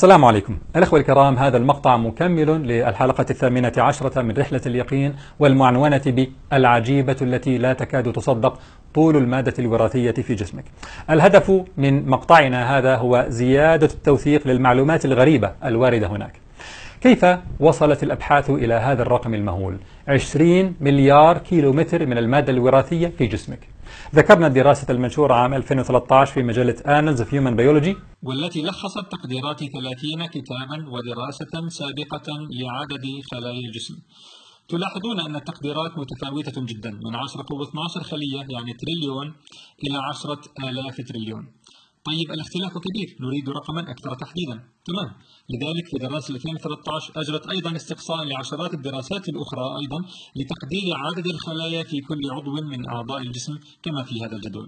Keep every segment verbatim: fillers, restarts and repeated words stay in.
السلام عليكم الأخوة الكرام. هذا المقطع مكمل للحلقة الثامنة عشرة من رحلة اليقين والمعنونة بالعجيبة التي لا تكاد تصدق طول المادة الوراثية في جسمك. الهدف من مقطعنا هذا هو زيادة التوثيق للمعلومات الغريبة الواردة هناك. كيف وصلت الأبحاث إلى هذا الرقم المهول؟ عشرين مليار كيلومتر من المادة الوراثية في جسمك. ذكرنا الدراسة المنشورة عام ألفين وثلاثة عشر في مجلة Annals of Human Biology، والتي لخصت تقديرات ثلاثين كتابا ودراسة سابقة لعدد خلايا الجسم. تلاحظون أن التقديرات متفاوتة جدا، من عشرة قوة اثني عشر خلية يعني تريليون إلى عشرة آلاف تريليون. طيب الاختلاف كبير، نريد رقما أكثر تحديدا. تمام، لذلك في دراسة ألفين وثلاثة عشر أجرت أيضا استقصاء لعشرات الدراسات الأخرى أيضا لتقدير عدد الخلايا في كل عضو من أعضاء الجسم كما في هذا الجدول.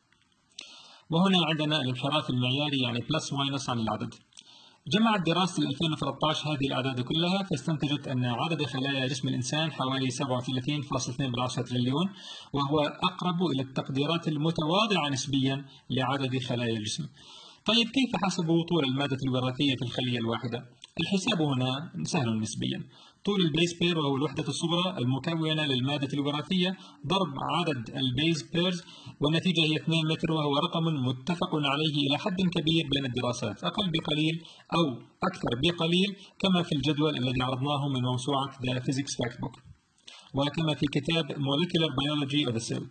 وهنا عندنا الانحراف المعياري يعني بلس ماينس عن العدد. جمعت دراسة ألفين وثلاثة عشر هذه الأعداد كلها فاستنتجت أن عدد خلايا جسم الإنسان حوالي سبعة وثلاثين فاصلة اثنين تريليون، وهو أقرب إلى التقديرات المتواضعة نسبيا لعدد خلايا الجسم. طيب كيف حسبوا طول المادة الوراثية في الخلية الواحدة؟ الحساب هنا سهل نسبيا. طول البيز بير وهو الوحدة الصغرى المكونة للمادة الوراثية ضرب عدد البيز بيرز، والنتيجة هي اثنين متر، وهو رقم متفق عليه إلى حد كبير بين الدراسات، أقل بقليل أو أكثر بقليل، كما في الجدول الذي عرضناه من موسوعة The Physics Factbook، وكما في كتاب Molecular Biology of the Cell.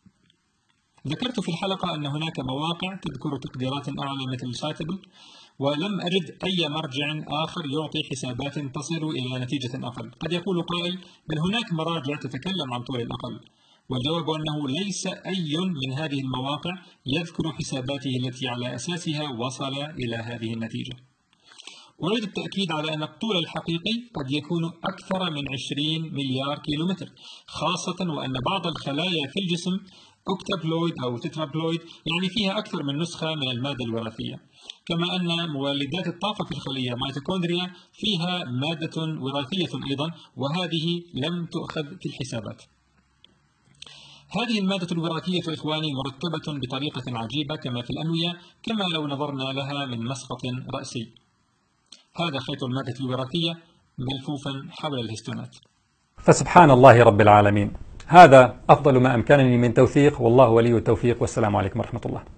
ذكرت في الحلقة أن هناك مواقع تذكر تقديرات أعلى مثل سايتبل، ولم أجد أي مرجع آخر يعطي حسابات تصل إلى نتيجة أقل. قد يقول قائل بل هناك مراجع تتكلم عن طول الأقل، والجواب أنه ليس أي من هذه المواقع يذكر حساباته التي على أساسها وصل إلى هذه النتيجة. أريد التأكيد على أن الطول الحقيقي قد يكون أكثر من عشرين مليار كيلومتر، خاصة وأن بعض الخلايا في الجسم أوكتابلويد أو تترابلويد، يعني فيها أكثر من نسخة من المادة الوراثية، كما أن مولدات الطاقة في الخلية ميتوكوندريا فيها مادة وراثية أيضا، وهذه لم تؤخذ في الحسابات. هذه المادة الوراثية إخواني مركبة بطريقة عجيبة كما في الأنوية، كما لو نظرنا لها من مسقط رأسي. هذا خيط المادة الوراثية ملفوفا حول الهستونات. فسبحان الله رب العالمين. هذا أفضل ما أمكنني من توثيق، والله ولي التوفيق، والسلام عليكم ورحمة الله.